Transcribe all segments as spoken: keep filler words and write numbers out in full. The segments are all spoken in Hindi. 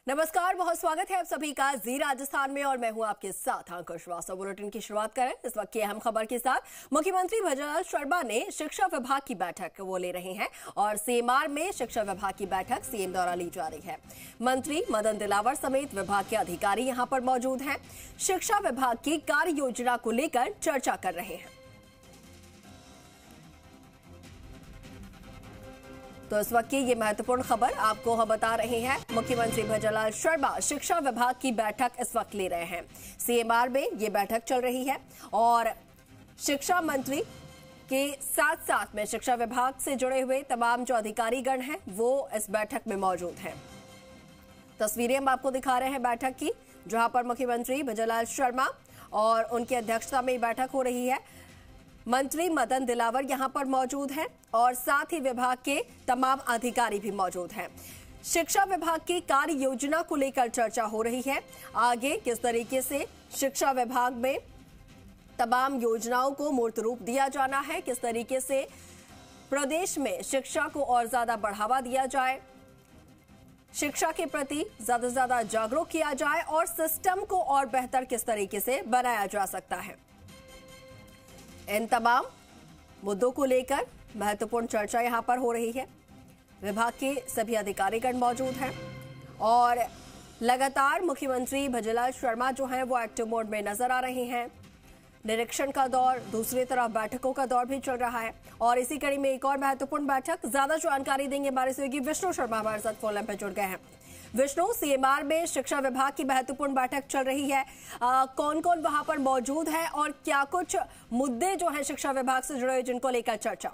नमस्कार, बहुत स्वागत है आप सभी का जी राजस्थान में और मैं हूं आपके साथ अंकुश वास्तव। बुलेटिन की शुरुआत करें इस वक्त की अहम खबर के साथ। मुख्यमंत्री भजनलाल शर्मा ने शिक्षा विभाग की बैठक वो ले रहे हैं और सीएमआर में शिक्षा विभाग की बैठक सीएम द्वारा ली जा रही है। मंत्री मदन दिलावर समेत विभाग के अधिकारी यहां पर मौजूद हैं। शिक्षा विभाग की कार्य योजना को लेकर चर्चा कर रहे हैं। तो इस वक्त की ये महत्वपूर्ण खबर आपको हम बता रहे हैं। मुख्यमंत्री भजनलाल शर्मा शिक्षा विभाग की बैठक इस वक्त ले रहे हैं। सीएमआर में ये बैठक चल रही है और शिक्षा मंत्री के साथ साथ में शिक्षा विभाग से जुड़े हुए तमाम जो अधिकारीगण हैं वो इस बैठक में मौजूद हैं। तस्वीरें हम आपको दिखा रहे हैं बैठक की, जहां पर मुख्यमंत्री भजनलाल शर्मा और उनकी अध्यक्षता में बैठक हो रही है। मंत्री मदन दिलावर यहां पर मौजूद हैं और साथ ही विभाग के तमाम अधिकारी भी मौजूद हैं। शिक्षा विभाग की कार्य योजना को लेकर चर्चा हो रही है। आगे किस तरीके से शिक्षा विभाग में तमाम योजनाओं को मूर्त रूप दिया जाना है, किस तरीके से प्रदेश में शिक्षा को और ज्यादा बढ़ावा दिया जाए, शिक्षा के प्रति ज्यादा से ज्यादा जागरूक किया जाए और सिस्टम को और बेहतर किस तरीके से बनाया जा सकता है, इन तमाम मुद्दों को लेकर महत्वपूर्ण चर्चा यहां पर हो रही है। विभाग के सभी अधिकारीगण मौजूद हैं और लगातार मुख्यमंत्री भजनलाल शर्मा जो हैं वो एक्टिव मोड में नजर आ रहे हैं। निरीक्षण का दौर, दूसरी तरफ बैठकों का दौर भी चल रहा है और इसी कड़ी में एक और महत्वपूर्ण बैठक। ज्यादा जानकारी देंगे हमारे सहयोगी विष्णु शर्मा हमारे साथ फोन लाइन पर जुड़ गए हैं। विष्णु, सीएमआर में शिक्षा विभाग की महत्वपूर्ण बैठक चल रही है, आ, कौन कौन वहां पर मौजूद है और क्या कुछ मुद्दे जो हैं शिक्षा विभाग से जुड़े जिनको लेकर चर्चा?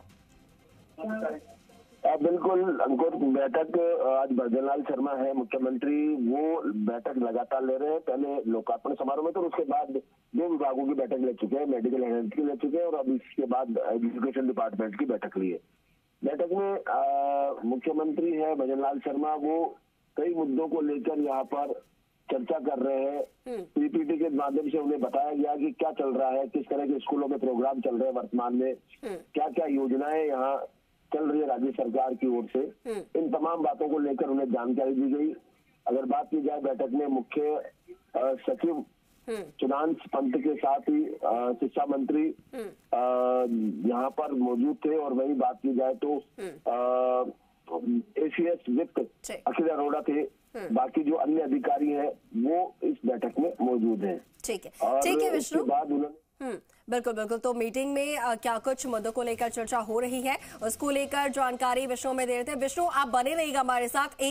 बिल्कुल अंकुर, बैठक आज भजनलाल शर्मा है मुख्यमंत्री, वो बैठक लगातार ले रहे हैं। पहले लोकार्पण समारोह में तो उसके बाद दो विभागों की बैठक ले चुके हैं, मेडिकल एंड हेल्थ की ले चुके हैं और अब इसके बाद एजुकेशन डिपार्टमेंट की बैठक ली है। बैठक में मुख्यमंत्री है भजनलाल शर्मा, वो कई मुद्दों को लेकर यहाँ पर चर्चा कर रहे हैं। पीपीटी के माध्यम से उन्हें बताया गया कि क्या चल रहा है, किस तरह के स्कूलों में प्रोग्राम चल रहे हैं वर्तमान में, क्या क्या योजनाएं यहाँ चल रही है राज्य सरकार की ओर से, इन तमाम बातों को लेकर उन्हें जानकारी दी गई। अगर बात की जाए बैठक में मुख्य सचिव चुनांश पंत के साथ ही शिक्षा मंत्री यहाँ पर मौजूद थे और वही बात की जाए तो एसीएस वित्त अखिल अरोड़ा थे। बाकी जो अन्य अधिकारी हैं वो इस बैठक में मौजूद हैं। ठीक है, ठीक है विष्णु। बाद उन्होंने बिल्कुल बिल्कुल तो मीटिंग में आ, क्या कुछ मुद्दों को लेकर चर्चा हो रही है उसको लेकर जानकारी विष्णु में दे रहे थे। विष्णु, आप बने रहिएगा हमारे साथ।